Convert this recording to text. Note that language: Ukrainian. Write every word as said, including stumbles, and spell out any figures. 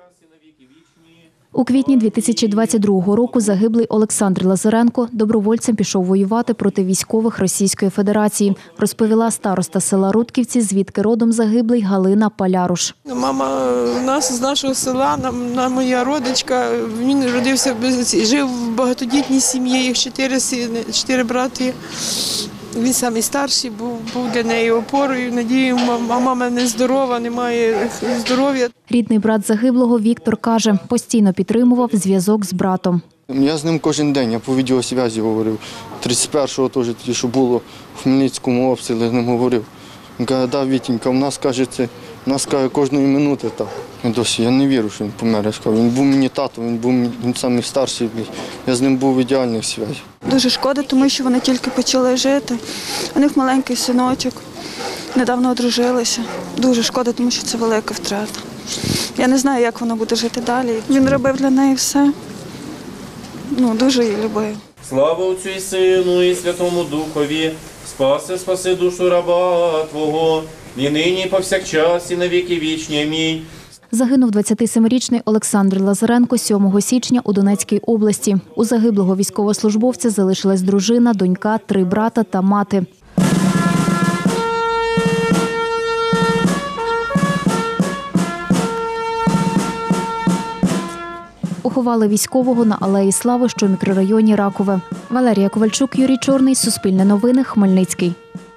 У квітні дві тисячі двадцять другого року загиблий Олександр Лазаренко добровольцем пішов воювати проти військових Російської Федерації, розповіла староста села Рудківці, звідки родом загиблий Галина Паляруш. Мама у нас з нашого села, вона моя родичка, він родився, жив в багатодітній сім'ї, їх чотири сини, чотири брати. Він найстарший, був, був для неї опорою, надією, а мама нездорова, не має здоров'я. Рідний брат загиблого Віктор каже, постійно підтримував зв'язок з братом. Я з ним кожен день, я по відеосвязі говорив. тридцять першого теж, тоді, що було в Хмельницькому обстрілі, з ним говорив. Він каже, да, Вітенька, в нас, каже, це, в нас, каже, кожної минути так. Досі я не вірю, що він помер. Я сказав, він був мені татом, він був він самий старший, я з ним був в ідеальних зв'язках. Дуже шкода, тому що вони тільки почали жити. У них маленький синочок, недавно одружилися. Дуже шкода, тому що це велика втрата. Я не знаю, як воно буде жити далі. Він робив для неї все. Ну, дуже її любив. Слава Отцю і Сину, і Святому Духові, спаси, спаси душу раба Твого, і нині, і повсякчас, і на віки вічні. Амінь. Загинув двадцятисемирічний Олександр Лазаренко сьомого січня у Донецькій області. У загиблого військовослужбовця залишилась дружина, донька, три брата та мати. Поховали військового на Алеї Слави, що в мікрорайоні Ракове. Валерія Ковальчук, Юрій Чорний, Суспільне новини, Хмельницький.